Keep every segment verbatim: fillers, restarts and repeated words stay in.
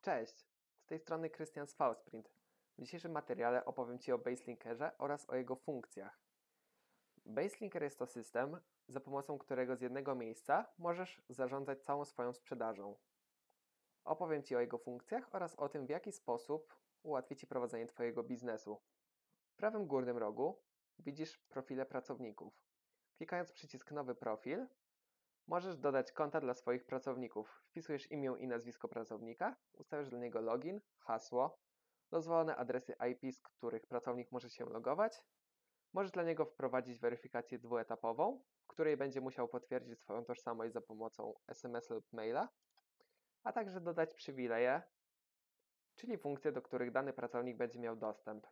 Cześć, z tej strony Krystian z VSprint. W dzisiejszym materiale opowiem Ci o Baselinkerze oraz o jego funkcjach. Baselinker jest to system, za pomocą którego z jednego miejsca możesz zarządzać całą swoją sprzedażą. Opowiem Ci o jego funkcjach oraz o tym, w jaki sposób ułatwi Ci prowadzenie Twojego biznesu. W prawym górnym rogu widzisz profile pracowników. Klikając przycisk Nowy profil, możesz dodać konta dla swoich pracowników. Wpisujesz imię i nazwisko pracownika, ustawiasz dla niego login, hasło, dozwolone adresy I P, z których pracownik może się logować. Możesz dla niego wprowadzić weryfikację dwuetapową, w której będzie musiał potwierdzić swoją tożsamość za pomocą S M S lub maila, a także dodać przywileje, czyli funkcje, do których dany pracownik będzie miał dostęp.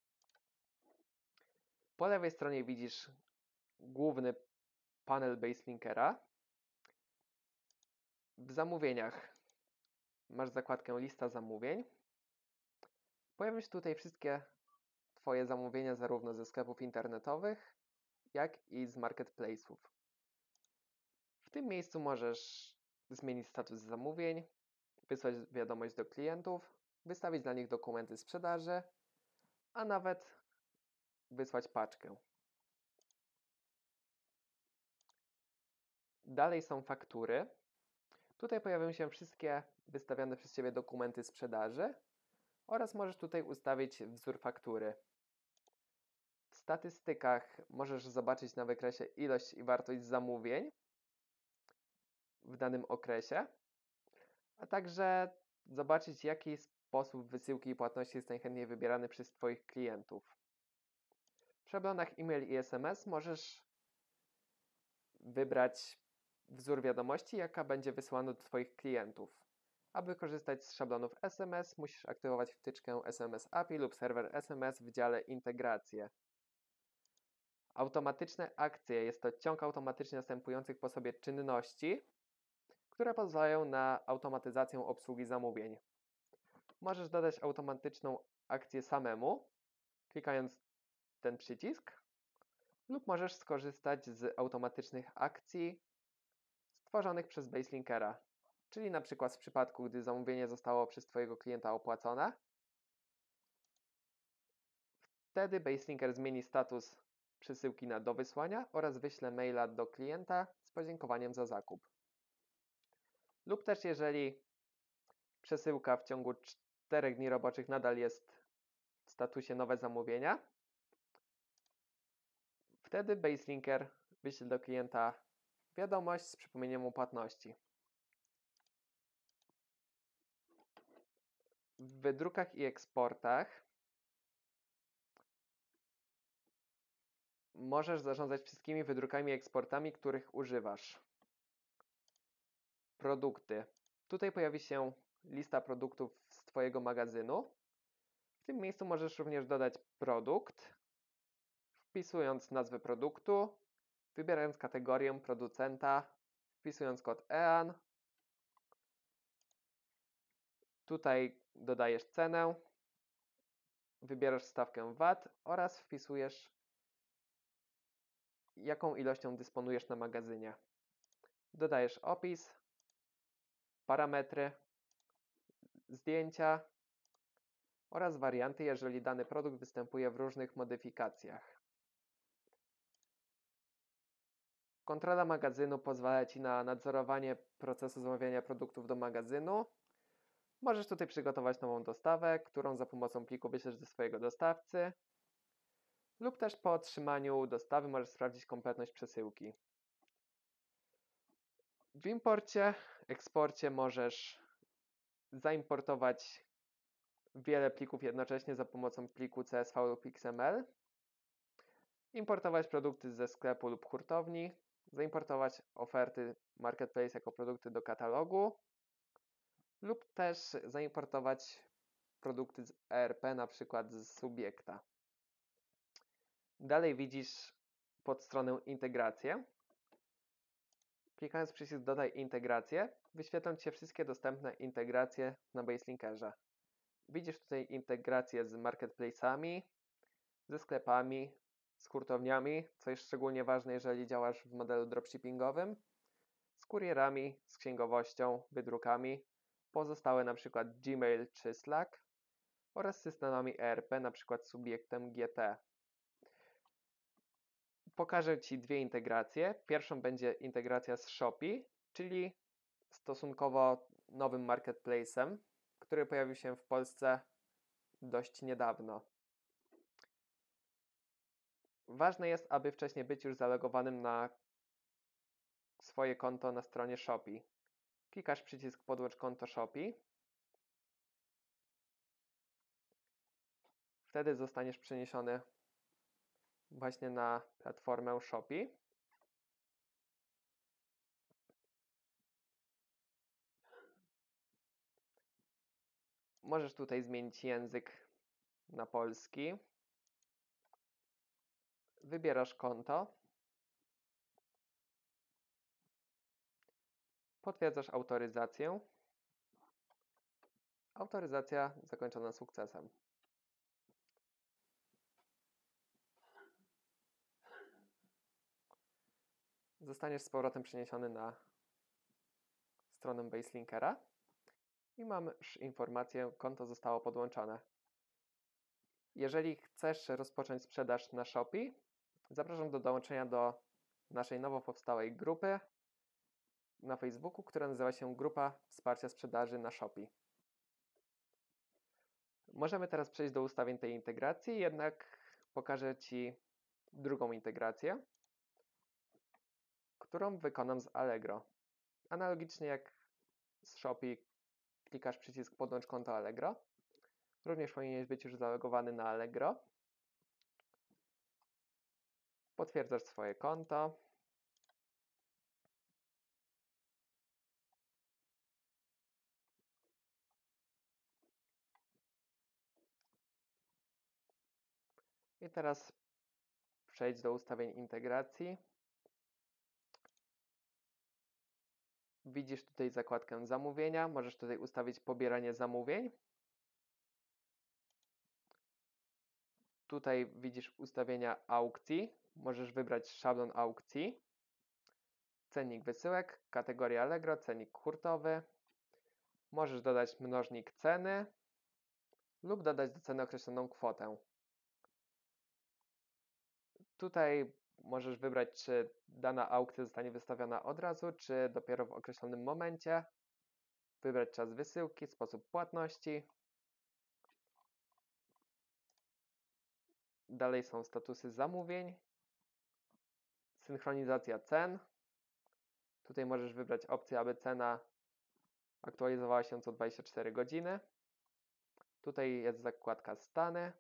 Po lewej stronie widzisz główny panel Baselinkera. W zamówieniach masz zakładkę Lista zamówień. Pojawią się tutaj wszystkie Twoje zamówienia zarówno ze sklepów internetowych, jak i z marketplace'ów. W tym miejscu możesz zmienić status zamówień, wysłać wiadomość do klientów, wystawić dla nich dokumenty sprzedaży, a nawet wysłać paczkę. Dalej są faktury. Tutaj pojawią się wszystkie wystawiane przez Ciebie dokumenty sprzedaży oraz możesz tutaj ustawić wzór faktury. W statystykach możesz zobaczyć na wykresie ilość i wartość zamówień w danym okresie, a także zobaczyć, jaki sposób wysyłki i płatności jest najchętniej wybierany przez Twoich klientów. W szablonach e-mail i S M S możesz wybrać wzór wiadomości, jaka będzie wysyłana do Twoich klientów. Aby korzystać z szablonów S M S, musisz aktywować wtyczkę S M S A P I lub serwer S M S w dziale Integracje. Automatyczne akcje jest to ciąg automatycznie następujących po sobie czynności, które pozwalają na automatyzację obsługi zamówień. Możesz dodać automatyczną akcję samemu, klikając ten przycisk, lub możesz skorzystać z automatycznych akcji stworzonych przez Baselinkera, czyli na przykład w przypadku, gdy zamówienie zostało przez Twojego klienta opłacone, wtedy Baselinker zmieni status przesyłki na do wysłania oraz wyśle maila do klienta z podziękowaniem za zakup. Lub też jeżeli przesyłka w ciągu czterech dni roboczych nadal jest w statusie nowe zamówienia, wtedy Baselinker wyśle do klienta wiadomość z przypomnieniem o płatności. W wydrukach i eksportach możesz zarządzać wszystkimi wydrukami i eksportami, których używasz. Produkty. Tutaj pojawi się lista produktów z Twojego magazynu. W tym miejscu możesz również dodać produkt, wpisując nazwę produktu, wybierając kategorię producenta, wpisując kod E A N. Tutaj dodajesz cenę, wybierasz stawkę V A T oraz wpisujesz, jaką ilością dysponujesz na magazynie. Dodajesz opis, parametry, zdjęcia oraz warianty, jeżeli dany produkt występuje w różnych modyfikacjach. Kontrola magazynu pozwala Ci na nadzorowanie procesu zamawiania produktów do magazynu. Możesz tutaj przygotować nową dostawę, którą za pomocą pliku wyślesz do swojego dostawcy, lub też po otrzymaniu dostawy możesz sprawdzić kompletność przesyłki. W imporcie, eksporcie możesz zaimportować wiele plików jednocześnie za pomocą pliku C S V lub X M L, importować produkty ze sklepu lub hurtowni, zaimportować oferty Marketplace jako produkty do katalogu lub też zaimportować produkty z E R P, na przykład z Subiekta. Dalej widzisz podstronę integrację. Klikając przycisk Dodaj integrację, wyświetlą Ci się wszystkie dostępne integracje na Baselinkerze. Widzisz tutaj integrację z marketplace'ami, ze sklepami, z hurtowniami, co jest szczególnie ważne, jeżeli działasz w modelu dropshippingowym, z kurierami, z księgowością, wydrukami pozostałe na przykład Gmail czy Slack oraz systemami E R P, na przykład Subiectem G T. Pokażę Ci dwie integracje. Pierwszą będzie integracja z Shopee, czyli stosunkowo nowym marketplace'em, który pojawił się w Polsce dość niedawno. Ważne jest, aby wcześniej być już zalogowanym na swoje konto na stronie Shopee. Klikasz przycisk podłącz konto Shopee. Wtedy zostaniesz przeniesiony właśnie na platformę Shopee. Możesz tutaj zmienić język na polski. Wybierasz konto. Potwierdzasz autoryzację. Autoryzacja zakończona sukcesem. Zostaniesz z powrotem przeniesiony na stronę Baselinkera i masz informację, konto zostało podłączone. Jeżeli chcesz rozpocząć sprzedaż na Shopee, zapraszam do dołączenia do naszej nowo powstałej grupy na Facebooku, która nazywa się Grupa Wsparcia Sprzedaży na Shopee. Możemy teraz przejść do ustawień tej integracji, jednak pokażę Ci drugą integrację, którą wykonam z Allegro. Analogicznie jak z Shopee klikasz przycisk podłącz konto Allegro. Również powinieneś być już zalogowany na Allegro. Potwierdzasz swoje konto. I teraz przejdź do ustawień integracji. Widzisz tutaj zakładkę zamówienia. Możesz tutaj ustawić pobieranie zamówień. Tutaj widzisz ustawienia aukcji. Możesz wybrać szablon aukcji. Cennik wysyłek, kategoria Allegro, cennik hurtowy. Możesz dodać mnożnik ceny lub dodać do ceny określoną kwotę. Tutaj możesz wybrać, czy dana aukcja zostanie wystawiona od razu, czy dopiero w określonym momencie. Wybrać czas wysyłki, sposób płatności. Dalej są statusy zamówień. Synchronizacja cen. Tutaj możesz wybrać opcję, aby cena aktualizowała się co dwadzieścia cztery godziny. Tutaj jest zakładka stany.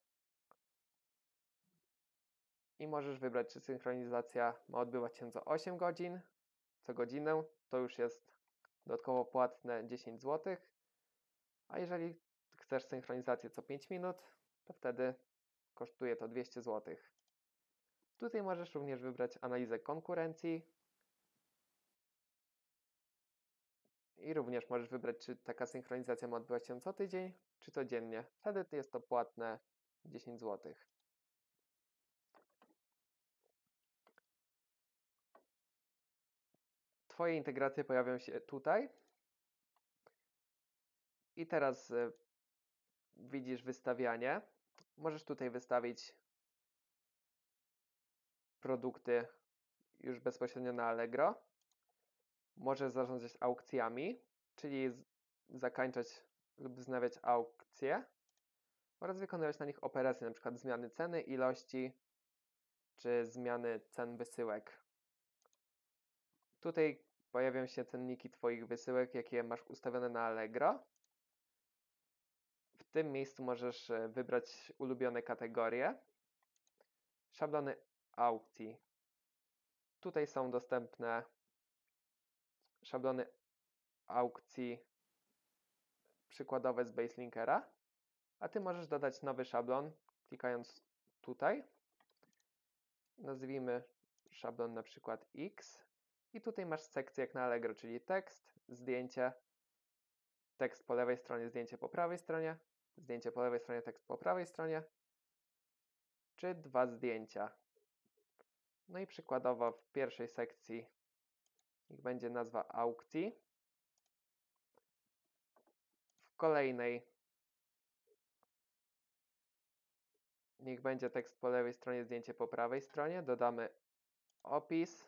I możesz wybrać, czy synchronizacja ma odbywać się co osiem godzin, co godzinę. To już jest dodatkowo płatne dziesięć złotych. A jeżeli chcesz synchronizację co pięć minut, to wtedy kosztuje to dwieście złotych. Tutaj możesz również wybrać analizę konkurencji. I również możesz wybrać, czy taka synchronizacja ma odbywać się co tydzień, czy codziennie. Wtedy jest to płatne dziesięć złotych. Twoje integracje pojawią się tutaj. I teraz y, widzisz wystawianie. Możesz tutaj wystawić produkty już bezpośrednio na Allegro. Możesz zarządzać aukcjami, czyli z- zakańczać lub wznawiać aukcje oraz wykonywać na nich operacje, np. zmiany ceny, ilości czy zmiany cen wysyłek. Tutaj pojawią się cenniki Twoich wysyłek, jakie masz ustawione na Allegro. W tym miejscu możesz e, wybrać ulubione kategorie. Szablony aukcji. Tutaj są dostępne szablony aukcji przykładowe z Baselinkera, a Ty możesz dodać nowy szablon, klikając tutaj. Nazwijmy szablon na przykład X i tutaj masz sekcję jak na Allegro, czyli tekst, zdjęcie, tekst po lewej stronie, zdjęcie po prawej stronie, zdjęcie po lewej stronie, tekst po prawej stronie, czy dwa zdjęcia. No i przykładowo w pierwszej sekcji niech będzie nazwa aukcji. W kolejnej niech będzie tekst po lewej stronie, zdjęcie po prawej stronie. Dodamy opis.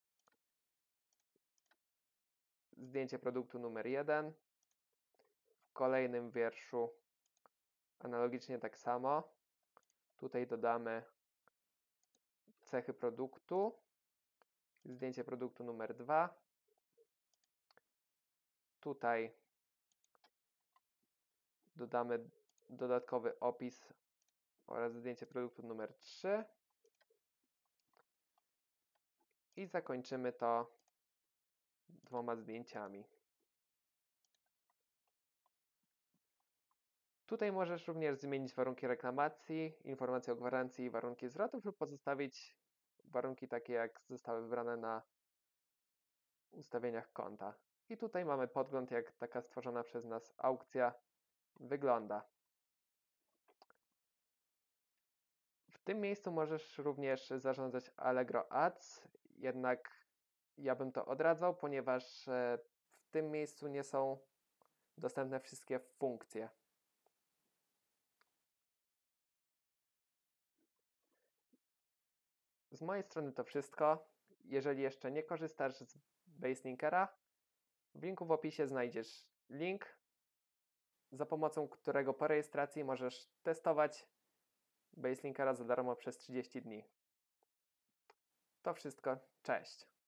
Zdjęcie produktu numer jeden. W kolejnym wierszu analogicznie tak samo. Tutaj dodamy cechy produktu. Zdjęcie produktu numer dwa. Tutaj dodamy dodatkowy opis oraz zdjęcie produktu numer trzy. I zakończymy to dwoma zdjęciami. Tutaj możesz również zmienić warunki reklamacji, informacje o gwarancji i warunki zwrotów lub pozostawić warunki takie, jak zostały wybrane na ustawieniach konta. I tutaj mamy podgląd, jak taka stworzona przez nas aukcja wygląda. W tym miejscu możesz również zarządzać Allegro Ads, jednak ja bym to odradzał, ponieważ w tym miejscu nie są dostępne wszystkie funkcje. Z mojej strony to wszystko. Jeżeli jeszcze nie korzystasz z Baselinkera, w linku w opisie znajdziesz link, za pomocą którego po rejestracji możesz testować Baselinkera za darmo przez trzydzieści dni. To wszystko. Cześć!